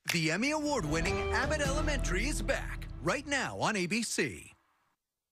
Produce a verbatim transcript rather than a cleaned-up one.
The Emmy Award-winning Abbott Elementary is back, right now on A B C.